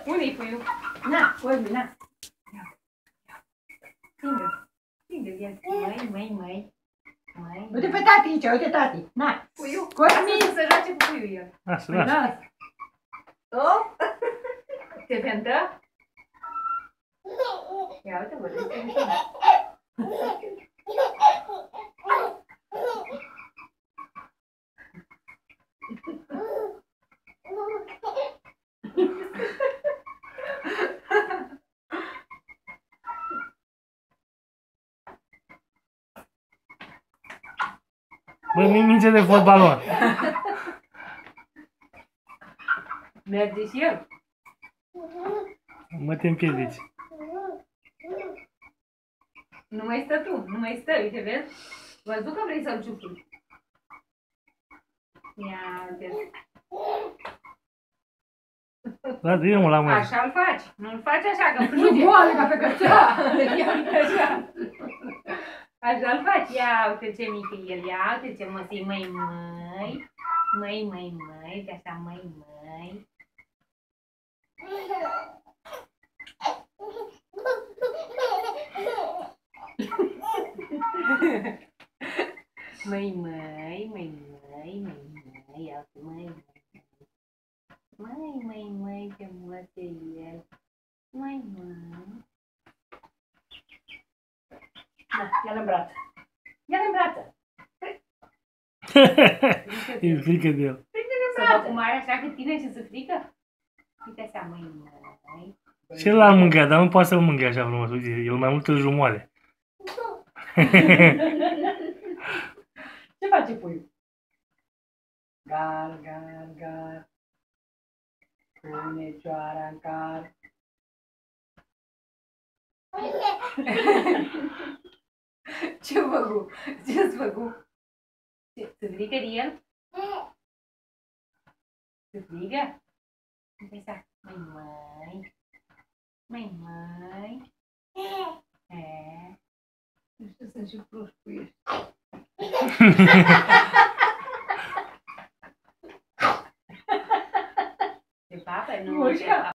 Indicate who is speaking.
Speaker 1: Unde-i puiul?
Speaker 2: Na, Cosmin, na.
Speaker 1: Prinde el. Măi.
Speaker 2: Uite pe tati aici, uite tati. Na.
Speaker 1: Puiul?
Speaker 2: Cosmin.
Speaker 1: Lasă să joace cu puiul el.
Speaker 3: Lasă.
Speaker 1: Oh? Te ventă? Ia uite, vorbește cu tine.
Speaker 3: Bă, minge de fotbal, mă.
Speaker 1: Merge și el.
Speaker 3: Mă te împiedici.
Speaker 1: Nu mai stă tu, nu mai stă, uite, vezi? Văzut că vrei să-l ciupi. Ia, uite.
Speaker 3: Lasă, eu mă la mână.
Speaker 1: Așa-l faci, nu-l faci așa, că
Speaker 2: Nu
Speaker 1: plânge.
Speaker 2: boală ca pe cățea.
Speaker 1: Ia uite așa. Așa-l faci, ia uite ce mic e el, ia uite ce măsii, măi, uite așa, măi. Măi, ia uite, măi, ce măs e el. Măi.
Speaker 2: Da, ia-l în braț.
Speaker 1: Ia-l în brață.
Speaker 3: E frică de el.
Speaker 1: Să vă cum are așa cât tine și să frică? Uite așa, măi.
Speaker 3: Și el l-ar mânca, dar nu poate să-l mânca așa frumos. Uite, el mai mult îl jumoare.
Speaker 2: Ce face puiul? Gar. Pune cioara în car.
Speaker 1: Ce-a făcut? Ce-ați făcut? Se frică de el? Se frică? Uite așa, măi. Nu știu, sunt și proști cu ești.